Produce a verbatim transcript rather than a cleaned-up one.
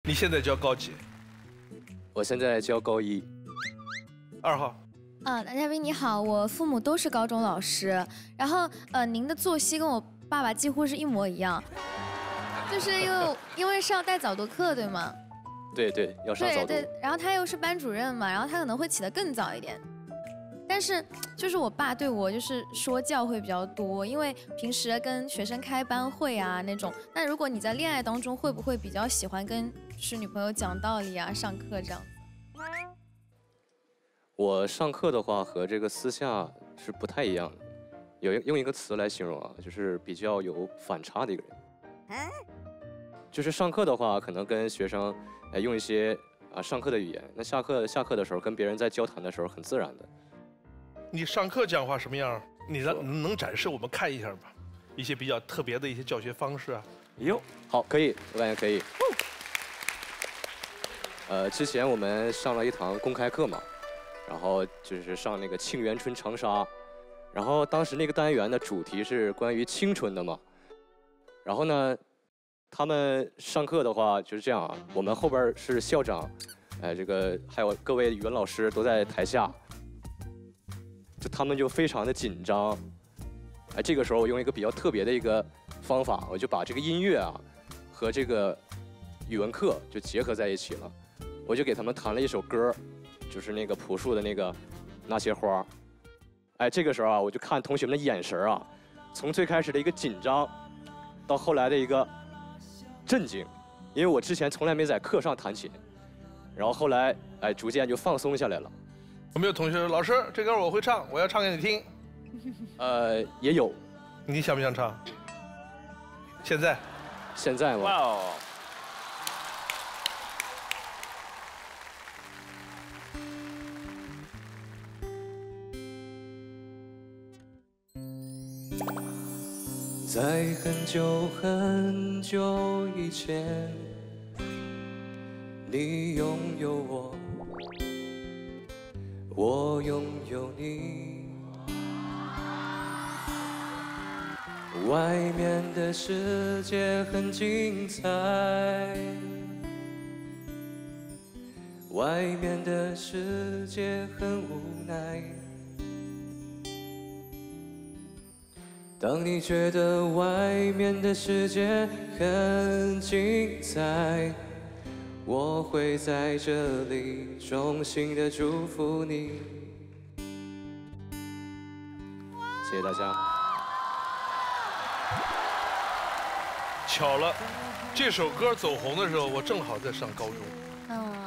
你现在教高几？ 我现在教高一。 二号。 啊，男嘉宾你好，我父母都是高中老师，然后呃，您的作息跟我爸爸几乎是一模一样，就是因为因为是要带早读课，对吗？ 对对，要上早读。 对对，然后他又是班主任嘛，然后他可能会起得更早一点。但是就是我爸对我就是说教会比较多，因为平时跟学生开班会啊那种。那如果你在恋爱当中，会不会比较喜欢跟就是女朋友讲道理啊、上课这样子？ 我上课的话和这个私下是不太一样的，有用一个词来形容啊，就是比较有反差的一个人。就是上课的话，可能跟学生哎用一些啊上课的语言，那下课下课的时候跟别人在交谈的时候很自然的。 你上课讲话什么样？你能能展示我们看一下吗？一些比较特别的一些教学方式啊。 哟，好，可以，我感觉可以。呃，之前我们上了一堂公开课嘛。然后就是上那个沁园春长沙，然后当时那个单元的主题是关于青春的嘛。然后呢，他们上课的话就是这样啊，我们后边是校长，哎，这个还有各位语文老师都在台下，就他们就非常的紧张。哎，这个时候我用一个比较特别的一个方法，我就把这个音乐啊和这个语文课就结合在一起了，我就给他们弹了一首歌。就是那个朴树的那个那些花，哎，这个时候啊，我就看同学们的眼神啊，从最开始的一个紧张，到后来的一个震惊，因为我之前从来没在课上弹琴，然后后来哎，逐渐就放松下来了。 有没有同学说老师这歌我会唱，我要唱给你听？ 呃，也有。 你想不想唱？现在？ 现在吗？哇哦！在很久很久以前，你拥有我，我拥有你。外面的世界很精彩，外面的世界很无奈。当你觉得外面的世界很精彩，我会在这里衷心的祝福你。谢谢大家。 巧了，这首歌走红的时候，我正好在上高中。 嗯。